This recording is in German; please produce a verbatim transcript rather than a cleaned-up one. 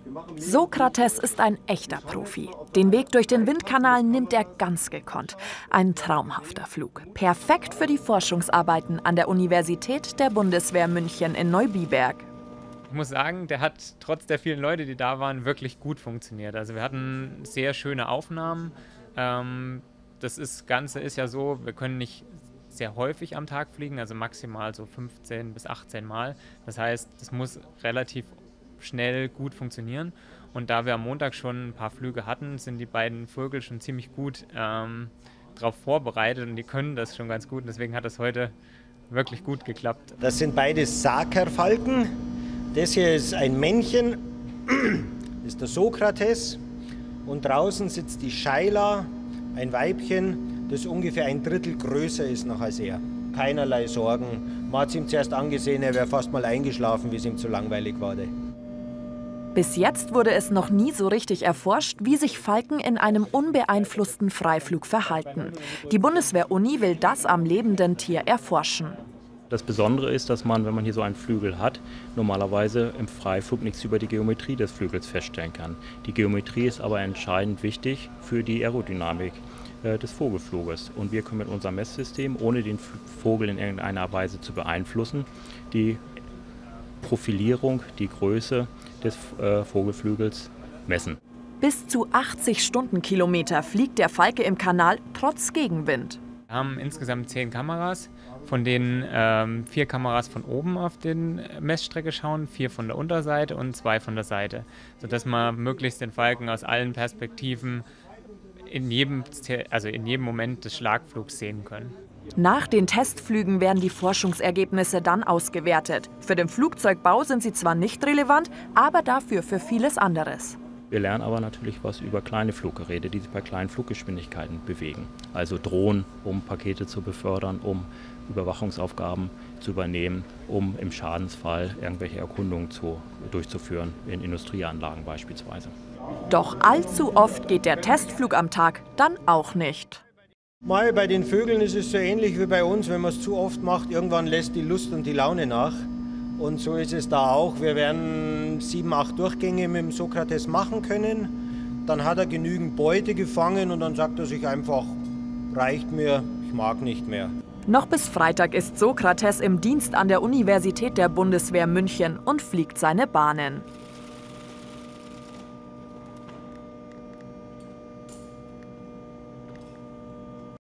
Sokrates ist ein echter Profi. Den Weg durch den Windkanal nimmt er ganz gekonnt. Ein traumhafter Flug. Perfekt für die Forschungsarbeiten an der Universität der Bundeswehr München in Neubiberg. Ich muss sagen, der hat trotz der vielen Leute, die da waren, wirklich gut funktioniert. Also wir hatten sehr schöne Aufnahmen. Ähm, das ist, Ganze ist ja so, wir können nicht sehr häufig am Tag fliegen, also maximal so fünfzehn bis achtzehn Mal. Das heißt, das muss relativ schnell gut funktionieren. Und da wir am Montag schon ein paar Flüge hatten, sind die beiden Vögel schon ziemlich gut ähm, darauf vorbereitet und die können das schon ganz gut. Und deswegen hat das heute wirklich gut geklappt. Das sind beides Sakerfalken. Das hier ist ein Männchen, das ist der Sokrates. Und draußen sitzt die Shaila, ein Weibchen, das ungefähr ein Drittel größer ist noch als er. Keinerlei Sorgen. Man hat es ihm zuerst angesehen, er wäre fast mal eingeschlafen, wie es ihm zu langweilig war. Bis jetzt wurde es noch nie so richtig erforscht, wie sich Falken in einem unbeeinflussten Freiflug verhalten. Die Bundeswehr-Uni will das am lebenden Tier erforschen. Das Besondere ist, dass man, wenn man hier so einen Flügel hat, normalerweise im Freiflug nichts über die Geometrie des Flügels feststellen kann. Die Geometrie ist aber entscheidend wichtig für die Aerodynamik äh, des Vogelfluges. Und wir können mit unserem Messsystem, ohne den Vogel in irgendeiner Weise zu beeinflussen, die Profilierung, die Größe des äh, Vogelflügels messen. Bis zu achtzig Stundenkilometer fliegt der Falke im Kanal trotz Gegenwind. Wir haben insgesamt zehn Kameras, von denen ähm, vier Kameras von oben auf den Messstrecke schauen, vier von der Unterseite und zwei von der Seite, sodass man möglichst den Falken aus allen Perspektiven in jedem, also in jedem Moment des Schlagflugs sehen können. Nach den Testflügen werden die Forschungsergebnisse dann ausgewertet. Für den Flugzeugbau sind sie zwar nicht relevant, aber dafür für vieles anderes. Wir lernen aber natürlich was über kleine Fluggeräte, die sich bei kleinen Fluggeschwindigkeiten bewegen. Also Drohnen, um Pakete zu befördern, um Überwachungsaufgaben zu übernehmen, um im Schadensfall irgendwelche Erkundungen zu, durchzuführen, in Industrieanlagen beispielsweise. Doch allzu oft geht der Testflug am Tag dann auch nicht. Mal bei den Vögeln ist es so ähnlich wie bei uns, wenn man es zu oft macht, irgendwann lässt die Lust und die Laune nach. Und so ist es da auch. Wir werden sieben, acht Durchgänge mit dem Sokrates machen können. Dann hat er genügend Beute gefangen und dann sagt er sich einfach, reicht mir, ich mag nicht mehr. Noch bis Freitag ist Sokrates im Dienst an der Universität der Bundeswehr München und fliegt seine Bahnen.